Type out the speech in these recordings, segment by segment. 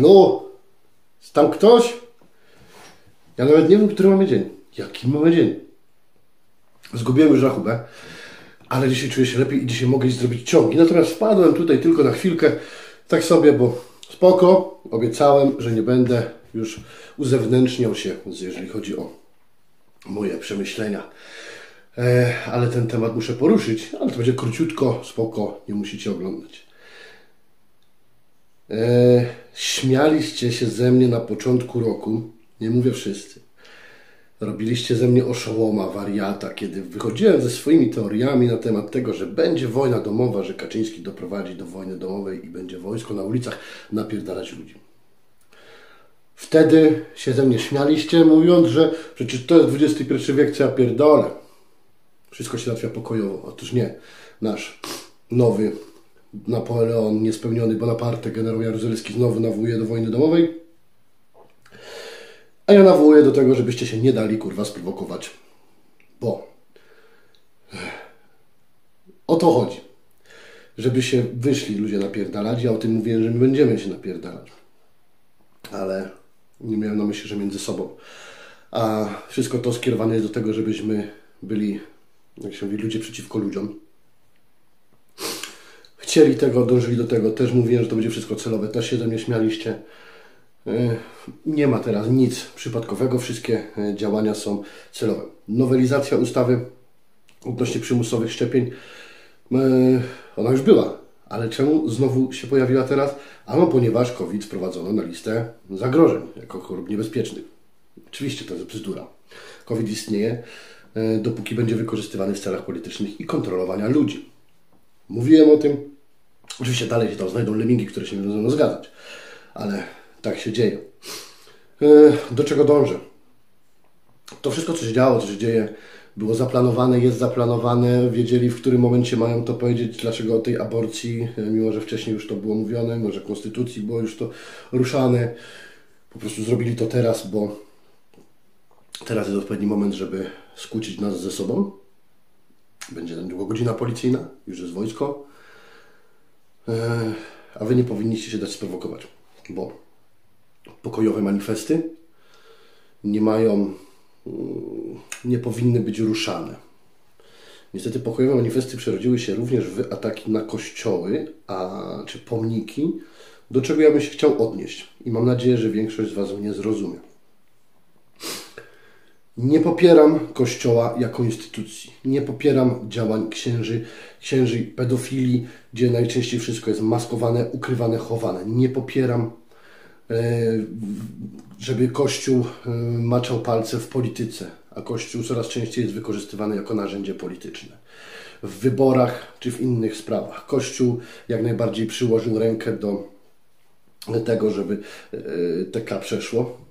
Halo? Jest tam ktoś? Ja nawet nie wiem, który mamy dzień. Jaki mamy dzień? Zgubiłem już rachubę, ale dzisiaj czuję się lepiej i dzisiaj mogę iść zrobić ciągi. Natomiast wpadłem tutaj tylko na chwilkę, tak sobie, bo spoko, obiecałem, że nie będę już uzewnętrzniał się, jeżeli chodzi o moje przemyślenia. Ale ten temat muszę poruszyć, ale to będzie króciutko, spoko, nie musicie oglądać. Śmialiście się ze mnie na początku roku, nie mówię wszyscy. Robiliście ze mnie oszołoma, wariata, kiedy wychodziłem ze swoimi teoriami na temat tego, że będzie wojna domowa, że Kaczyński doprowadzi do wojny domowej i będzie wojsko na ulicach napierdalać ludzi. Wtedy się ze mnie śmialiście, mówiąc, że przecież to jest XXI wiek, co ja pierdolę. Wszystko się załatwia pokojowo. Otóż nie. Nasz nowy Napoleon, niespełniony Bonaparte, generał Jaruzelski znowu nawołuje do wojny domowej. A ja nawołuję do tego, żebyście się nie dali, kurwa, sprowokować. Bo o to chodzi. Żeby się wyszli ludzie napierdalać. Ja o tym mówiłem, że my będziemy się napierdalać. Ale nie miałem na myśli, że między sobą. A wszystko to skierowane jest do tego, żebyśmy byli, jak się mówi, ludzie przeciwko ludziom. Chcieli tego, dążyli do tego. Też mówiłem, że to będzie wszystko celowe. Też się ze mnie śmialiście. Nie ma teraz nic przypadkowego. Wszystkie działania są celowe. Nowelizacja ustawy odnośnie przymusowych szczepień, ona już była. Ale czemu znowu się pojawiła teraz? Ano ponieważ COVID wprowadzono na listę zagrożeń jako chorób niebezpiecznych. Oczywiście to jest bzdura. COVID istnieje, dopóki będzie wykorzystywany w celach politycznych i kontrolowania ludzi. Mówiłem o tym. Oczywiście dalej się tam znajdą lemingi, które się nie będą zgadzać. Ale tak się dzieje. Do czego dążę? To wszystko, co się działo, co się dzieje, było zaplanowane, jest zaplanowane. Wiedzieli, w którym momencie mają to powiedzieć, dlaczego o tej aborcji, mimo że wcześniej już to było mówione, może konstytucji było już to ruszane. Po prostu zrobili to teraz, bo teraz jest odpowiedni moment, żeby skłócić nas ze sobą. Będzie niedługo godzina policyjna, już jest wojsko. A wy nie powinniście się dać sprowokować, bo pokojowe manifesty nie powinny być ruszane. Niestety pokojowe manifesty przerodziły się również w ataki na kościoły czy pomniki, do czego ja bym się chciał odnieść. I mam nadzieję, że większość z Was mnie zrozumie. Nie popieram Kościoła jako instytucji. Nie popieram działań księży pedofilii, gdzie najczęściej wszystko jest maskowane, ukrywane, chowane. Nie popieram, żeby Kościół maczał palce w polityce, a Kościół coraz częściej jest wykorzystywany jako narzędzie polityczne. W wyborach czy w innych sprawach. Kościół jak najbardziej przyłożył rękę do tego, żeby TK przeszło.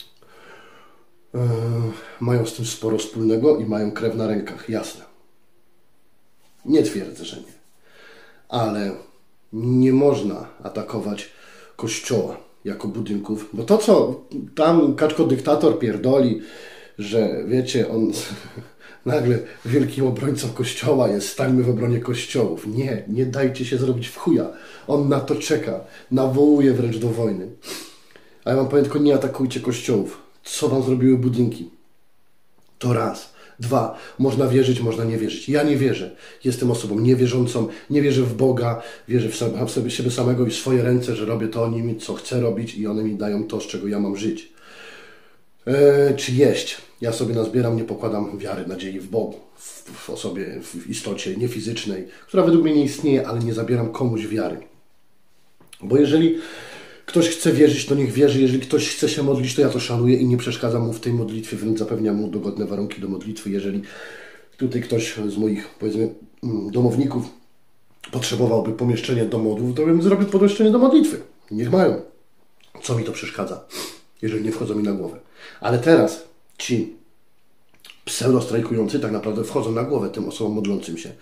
Mają z tym sporo wspólnego i mają krew na rękach, jasne. Nie twierdzę, że nie. Ale nie można atakować Kościoła jako budynków, bo to, co tam kaczko dyktator pierdoli, że wiecie, on nagle wielkim obrońcą Kościoła jest, stańmy w obronie kościołów. Nie dajcie się zrobić w chuja. On na to czeka, nawołuje wręcz do wojny. A ja wam powiem, tylko nie atakujcie kościołów. Co wam zrobiły budynki? To raz. Dwa. Można wierzyć, można nie wierzyć. Ja nie wierzę. Jestem osobą niewierzącą. Nie wierzę w Boga. Wierzę w siebie samego i w swoje ręce, że robię to nimi, co chcę robić i one mi dają to, z czego ja mam żyć. Czy jeść? Ja sobie nazbieram, nie pokładam wiary, nadziei w Bogu. W osobie, w istocie niefizycznej, która według mnie nie istnieje, ale nie zabieram komuś wiary. Bo jeżeli ktoś chce wierzyć, to niech wierzy. Jeżeli ktoś chce się modlić, to ja to szanuję i nie przeszkadzam mu w tej modlitwie, wręcz zapewniam mu dogodne warunki do modlitwy. Jeżeli tutaj ktoś z moich, powiedzmy, domowników potrzebowałby pomieszczenia do modlów, to bym zrobił pomieszczenie do modlitwy. Niech mają. Co mi to przeszkadza, jeżeli nie wchodzą mi na głowę. Ale teraz ci pseudo-strajkujący tak naprawdę wchodzą na głowę tym osobom modlącym się.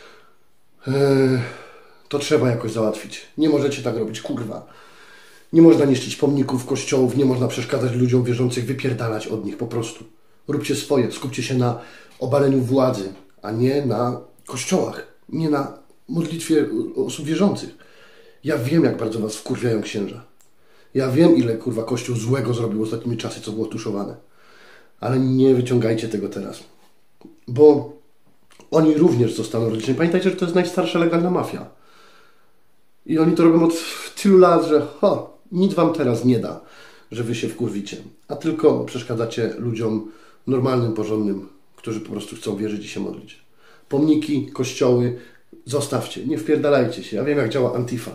To trzeba jakoś załatwić. Nie możecie tak robić, kurwa. Nie można niszczyć pomników, kościołów, nie można przeszkadzać ludziom wierzących, wypierdalać od nich po prostu. Róbcie swoje, skupcie się na obaleniu władzy, a nie na kościołach, nie na modlitwie osób wierzących. Ja wiem, jak bardzo was wkurwiają księża. Ja wiem, ile kurwa Kościół złego zrobił ostatnimi czasy, co było tuszowane. Ale nie wyciągajcie tego teraz. Bo oni również zostaną rozliczeni. Pamiętajcie, że to jest najstarsza legalna mafia. I oni to robią od tylu lat, że nic wam teraz nie da, że wy się wkurwicie. A tylko przeszkadzacie ludziom normalnym, porządnym, którzy po prostu chcą wierzyć i się modlić. Pomniki, kościoły zostawcie, nie wpierdalajcie się. Ja wiem, jak działa Antifa.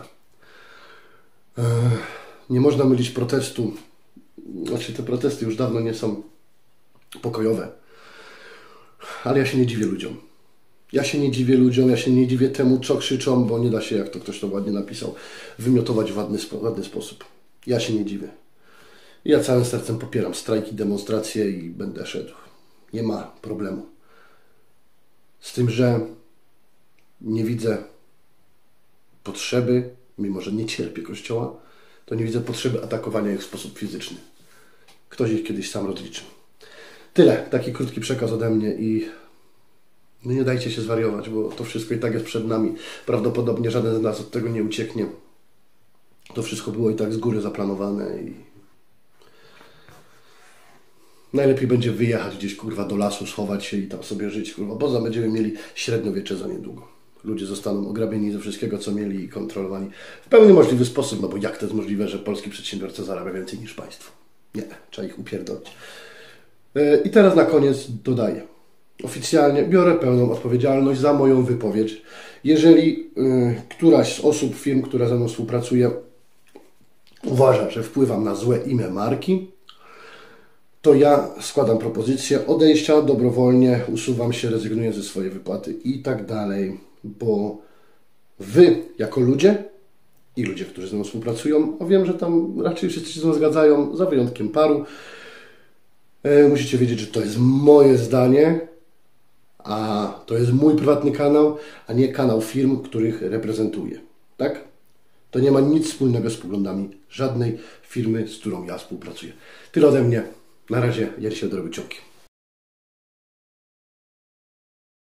Nie można mylić protestu. Znaczy, te protesty już dawno nie są pokojowe. Ale ja się nie dziwię ludziom. Ja się nie dziwię temu, co krzyczą, bo nie da się, jak to ktoś to ładnie napisał, wymiotować w ładny sposób. Ja się nie dziwię. Ja całym sercem popieram strajki, demonstracje i będę szedł. Nie ma problemu. Z tym, że nie widzę potrzeby, mimo że nie cierpię Kościoła, to nie widzę potrzeby atakowania ich w sposób fizyczny. Ktoś ich kiedyś sam rozliczy. Tyle. Taki krótki przekaz ode mnie i no nie dajcie się zwariować, bo to wszystko i tak jest przed nami. Prawdopodobnie żaden z nas od tego nie ucieknie. To wszystko było i tak z góry zaplanowane i najlepiej będzie wyjechać gdzieś, kurwa, do lasu, schować się i tam sobie żyć, kurwa, bo będziemy mieli średniowiecze za niedługo. Ludzie zostaną ograbieni ze wszystkiego, co mieli i kontrolowani w pełny możliwy sposób, no bo jak to jest możliwe, że polski przedsiębiorca zarabia więcej niż państwo? Nie, trzeba ich upierdolić. I teraz na koniec dodaję. Oficjalnie biorę pełną odpowiedzialność za moją wypowiedź. Jeżeli któraś z osób, firm, która ze mną współpracuje, uważa, że wpływam na złe imię marki, to ja składam propozycję odejścia dobrowolnie, usuwam się, rezygnuję ze swojej wypłaty i tak dalej, bo wy jako ludzie i ludzie, którzy ze mną współpracują, a wiem, że tam raczej wszyscy się ze mną zgadzają, za wyjątkiem paru, musicie wiedzieć, że to jest moje zdanie, a to jest mój prywatny kanał, a nie kanał firm, których reprezentuję. Tak? To nie ma nic wspólnego z poglądami żadnej firmy, z którą ja współpracuję. Tyle ode mnie. Na razie, ja się robię ciągi.